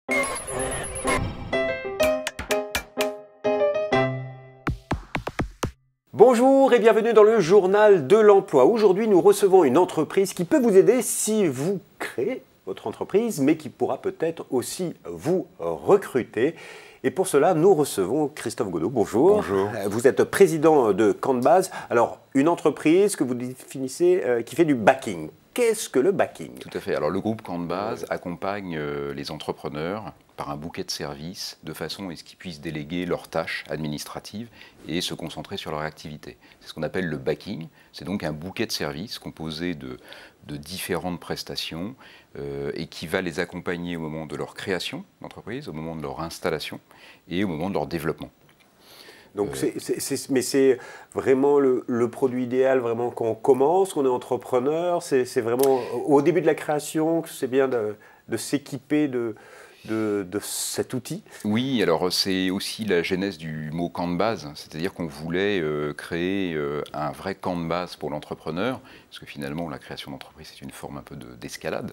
Bonjour et bienvenue dans le journal de l'emploi. Aujourd'hui, nous recevons une entreprise qui peut vous aider si vous créez votre entreprise, mais qui pourra peut-être aussi vous recruter. Et pour cela, nous recevons Christophe Godot. Bonjour. Bonjour. Vous êtes président de Canbase. Alors, une entreprise que vous définissez qui fait du backing. Qu'est-ce que le backing? Tout à fait. Alors, le groupe Canbase accompagne les entrepreneurs par un bouquet de services de façon à ce qu'ils puissent déléguer leurs tâches administratives et se concentrer sur leur activité. C'est ce qu'on appelle le backing. C'est donc un bouquet de services composé de différentes prestations et qui va les accompagner au moment de leur création d'entreprise, au moment de leur installation et au moment de leur développement. Donc, mais c'est vraiment le produit idéal, vraiment quand on commence, qu'on est entrepreneur, c'est vraiment au début de la création que c'est bien de s'équiper de cet outil? Oui, alors c'est aussi la genèse du mot camp de base, c'est-à-dire qu'on voulait créer un vrai camp de base pour l'entrepreneur, parce que finalement la création d'entreprise c'est une forme un peu d'escalade,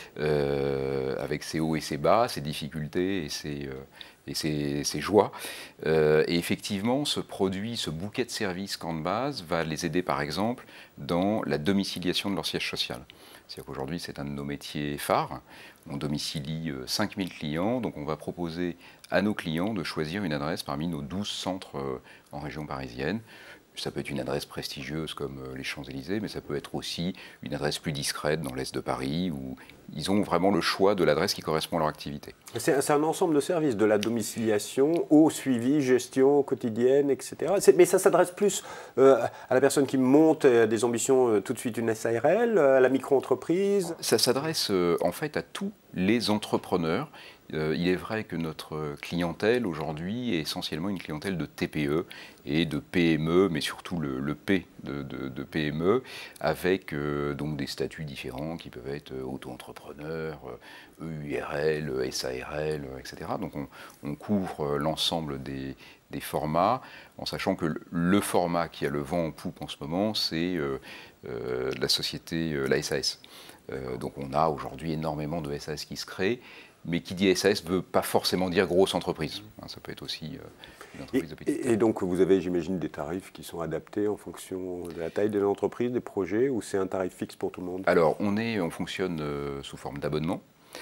avec ses hauts et ses bas, ses difficultés et ses joies. Et effectivement, ce produit, ce bouquet de services camp de base va les aider par exemple dans la domiciliation de leur siège social. C'est-à-dire qu'aujourd'hui, c'est un de nos métiers phares. On domicilie 5000 clients, donc on va proposer à nos clients de choisir une adresse parmi nos 12 centres en région parisienne. Ça peut être une adresse prestigieuse comme les Champs-Élysées, mais ça peut être aussi une adresse plus discrète dans l'est de Paris, où ils ont vraiment le choix de l'adresse qui correspond à leur activité. C'est un ensemble de services, de la domiciliation au suivi, gestion quotidienne, etc. Mais ça s'adresse plus à la personne qui monte des ambitions tout de suite une SARL, à la micro-entreprise? Ça s'adresse en fait à tous les entrepreneurs. Il est vrai que notre clientèle aujourd'hui est essentiellement une clientèle de TPE et de PME, mais surtout le P de PME, avec donc des statuts différents qui peuvent être auto-entrepreneur, EURL, SARL, etc. Donc on couvre l'ensemble des formats, en sachant que le format qui a le vent en poupe en ce moment, c'est la société, la SAS. Donc on a aujourd'hui énormément de SAS qui se créent, mais qui dit SAS ne veut pas forcément dire grosse entreprise. Ça peut être aussi une entreprise de petite taille. Et donc vous avez, j'imagine, des tarifs qui sont adaptés en fonction de la taille de l'entreprise, des projets, ou c'est un tarif fixe pour tout le monde? Alors on fonctionne sous forme d'abonnement,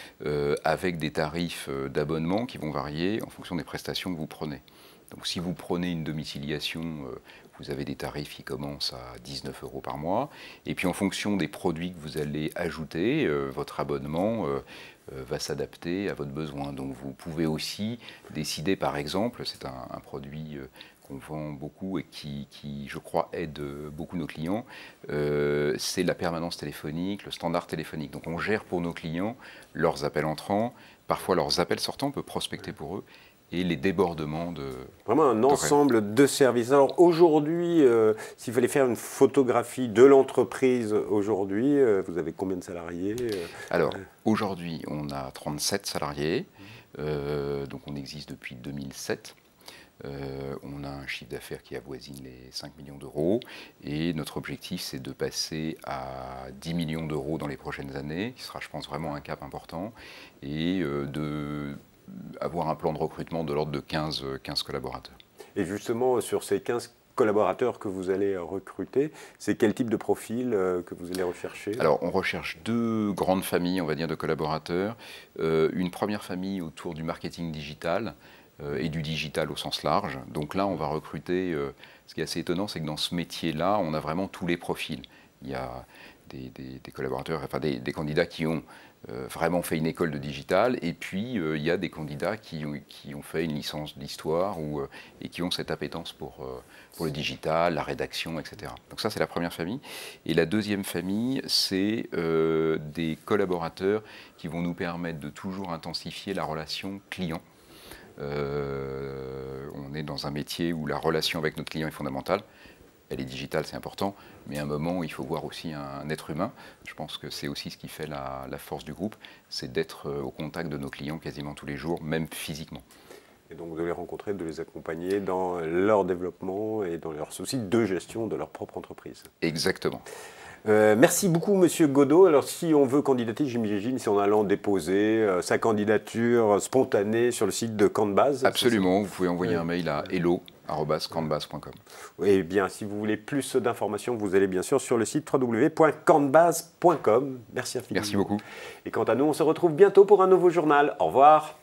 avec des tarifs d'abonnement qui vont varier en fonction des prestations que vous prenez. Donc si vous prenez une domiciliation, vous avez des tarifs qui commencent à 19 € par mois. Et puis en fonction des produits que vous allez ajouter, votre abonnement va s'adapter à votre besoin. Donc vous pouvez aussi décider, par exemple, c'est un produit qu'on vend beaucoup et qui, je crois, aide beaucoup nos clients, c'est la permanence téléphonique, le standard téléphonique. Donc on gère pour nos clients leurs appels entrants, parfois leurs appels sortants, on peut prospecter pour eux, et les débordements de... Vraiment un ensemble de services. Alors aujourd'hui, s'il fallait faire une photographie de l'entreprise aujourd'hui, vous avez combien de salariés? Alors aujourd'hui, on a 37 salariés, donc on existe depuis 2007. On a un chiffre d'affaires qui avoisine les 5 millions d'euros et notre objectif c'est de passer à 10 millions d'euros dans les prochaines années, qui sera je pense vraiment un cap important, et avoir un plan de recrutement de l'ordre de 15 collaborateurs. Et justement, sur ces 15 collaborateurs que vous allez recruter, c'est quel type de profil que vous allez rechercher? Alors, on recherche deux grandes familles, on va dire, de collaborateurs. Une première famille autour du marketing digital et du digital au sens large. Donc là, on va recruter, ce qui est assez étonnant, c'est que dans ce métier-là, on a vraiment tous les profils. Il y a des collaborateurs, enfin des candidats qui ont vraiment fait une école de digital, et puis il y a des candidats qui ont fait une licence d'histoire et qui ont cette appétence pour le digital, la rédaction, etc. Donc ça, c'est la première famille. Et la deuxième famille, c'est des collaborateurs qui vont nous permettre de toujours intensifier la relation client. On est dans un métier où la relation avec notre client est fondamentale. Elle est digitale, c'est important, mais à un moment, il faut voir aussi un être humain. Je pense que c'est aussi ce qui fait la force du groupe, c'est d'être au contact de nos clients quasiment tous les jours, même physiquement. Et donc de les rencontrer, de les accompagner dans leur développement et dans leur souci de gestion de leur propre entreprise. Exactement. Merci beaucoup, Monsieur Godot. Alors, si on veut candidater, j'imagine, c'est en allant déposer sa candidature spontanée sur le site de Canbase. Absolument, vous pouvez envoyer un mail à hello@canbase.com. Eh bien, si vous voulez plus d'informations, vous allez bien sûr sur le site www.canbase.com. Merci infiniment. Merci beaucoup. Et quant à nous, on se retrouve bientôt pour un nouveau journal. Au revoir.